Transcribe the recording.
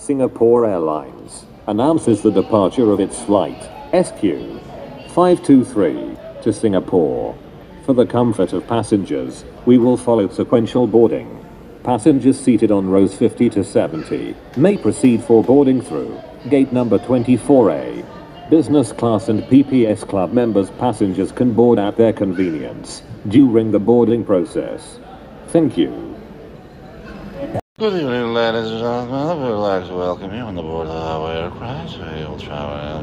Singapore Airlines announces the departure of its flight SQ523 to Singapore. For the comfort of passengers, we will follow sequential boarding. Passengers seated on rows 50 to 70 may proceed for boarding through gate number 24A. Business class and PPS club members passengers can board at their convenience during the boarding process. Thank you. Good evening, ladies and gentlemen. I would like to welcome you on the board of our aircraft. We will travel